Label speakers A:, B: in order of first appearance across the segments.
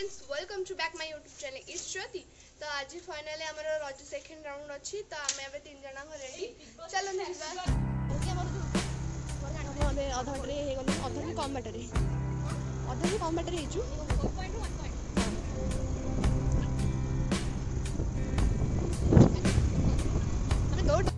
A: Friends welcome to back my YouTube channel it's Jyoti. तो आज finally हमर रज सेकंड राउंड अछि तो आमे एबे तीन जना रेडी चलो निबा हमरे आधा घंटे हे गले आधा भी कम बैटरी हेजु हमें दौड़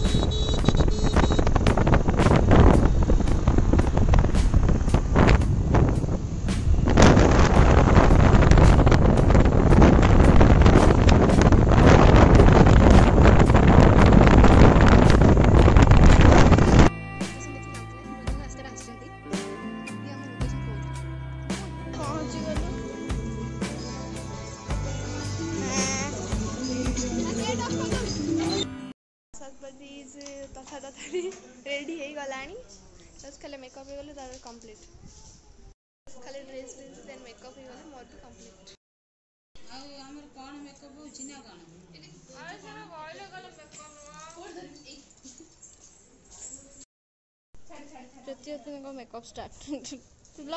A: तथा तथा रेडी हो गलानी बस खाली मेकअप हो गले तार कंप्लीट खाली ड्रेस देन मेकअप हो गले मोर भी कंप्लीट
B: आ हमर कोन मेकअप हो चिना कोन अरे सारा बोले गले मेकअप
A: प्रत्येक को मेकअप स्टार्ट लो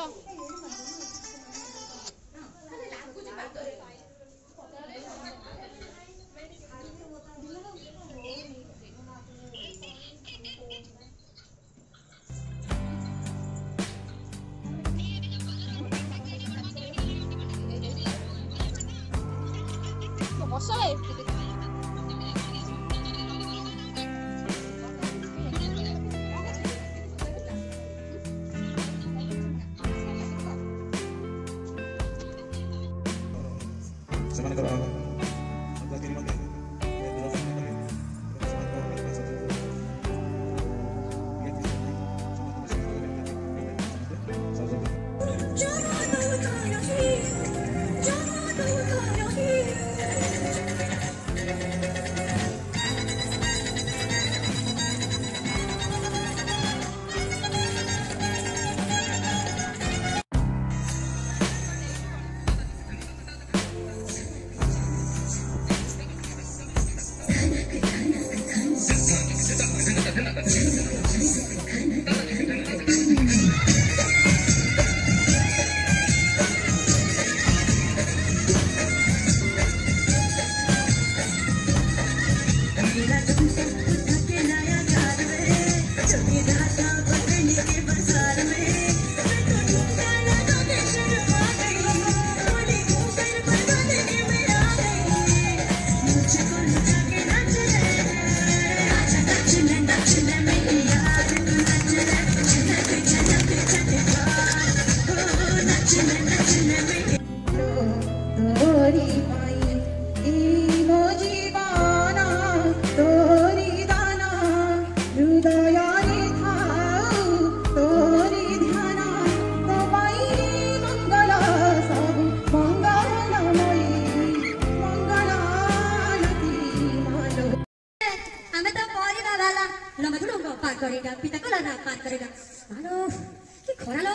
C: करेगा पिता को लाना पार करेगा हेलो कि खरा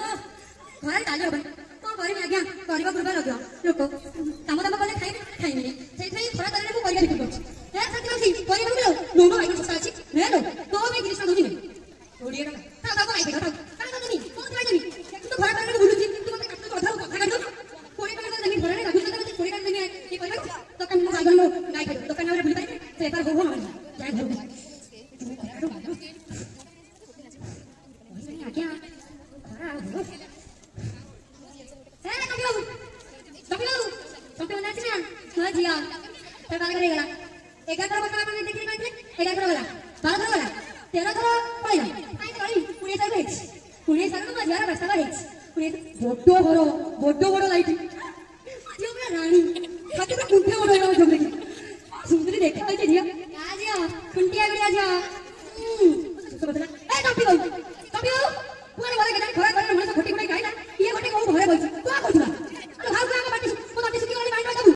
C: डाली होबन कोन करी आज्ञा करबा गुरबा लग्यो लोक काम दाम कले खाइबे सेइ खरा डाली मु करिया बिकु छी हे साथी बसी करी बगलो लोंगो आइ सस्ता अछि हे लो तो मे गिरिसा दोनी ओडिया ता बाबा आइ देखा का दोनी कोन खाइ देबी तू खरा डाली बुलु छी तू मते कत कथा काढो कोडी काढ देनी घरे रे लागु तते कोडी काढ देनी ए करबा तो कन मु आइ गलो गाय खाइ तो कन रे बुलि पाइ से पर हो मार जाय घर क्या जिया तो बाल करेगा 11 बता आपने देखि कहले 11 वाला 12 वाला 13 पळिला आई कळी पुणे साल नो मजार रास्ता हेच पुणे बोड्डो लाइट आजी हमरा रानी खाते पे कुंठे ओडो यो जमले सुंदरी देखा होय जिया आ जिया कुंटिया गड़िया जा तो बता ए टॉपी पुणे वाला के खरा खरा मन खोटी खोटी गाइला ये गोटे को घरे बइछ तू आ करछला अरे हाउ का बाटी को बाटी सुकी वाली माइंड बाबू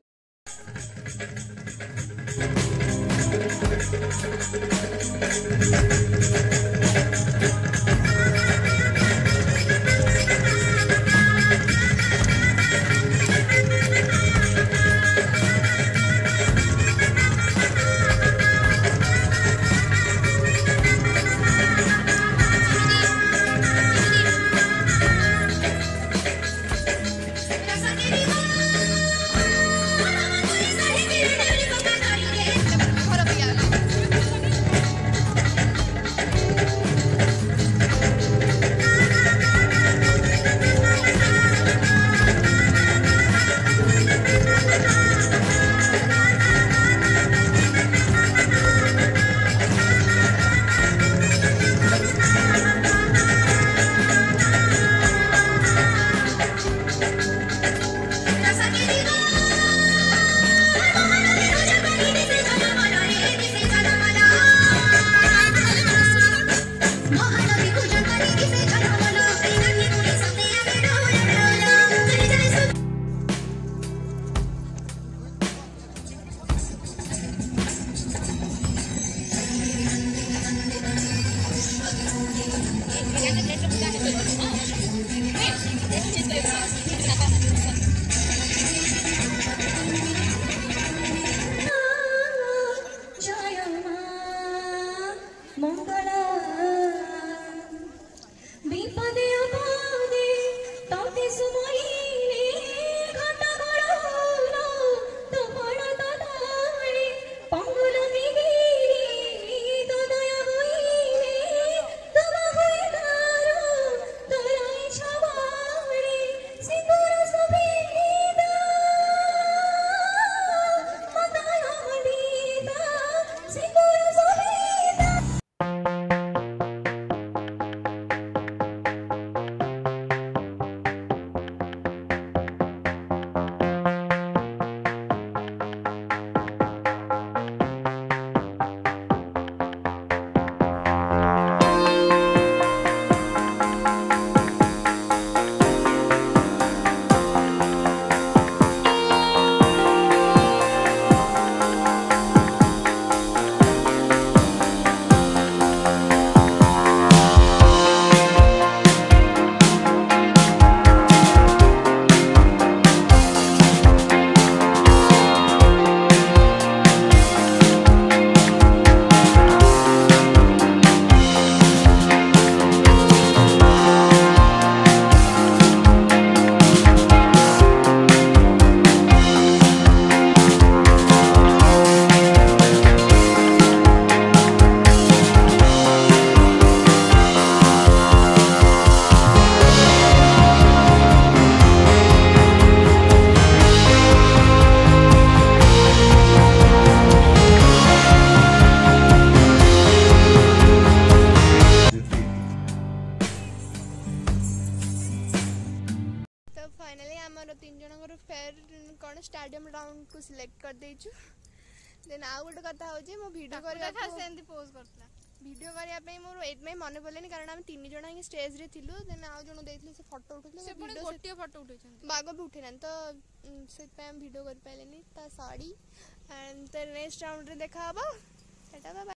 A: जनकर फेयर कौन स्टेडियम राउंड को सिलेक्ट कर देचु देन आउ गोटे कथा हो मो वीडियो वीडियो करने मोर एथि मन पड़े कारण आम 3 जन ही स्टेज रे थिलु देन आउ जन देथिले से फोटो उठैले गोटे फोटो उठै बाग भी उठे तो से वीडियो कर पाइलेनी ता साड़ी एंड नेक्स्ट राउंड रे देखा हबो सेटा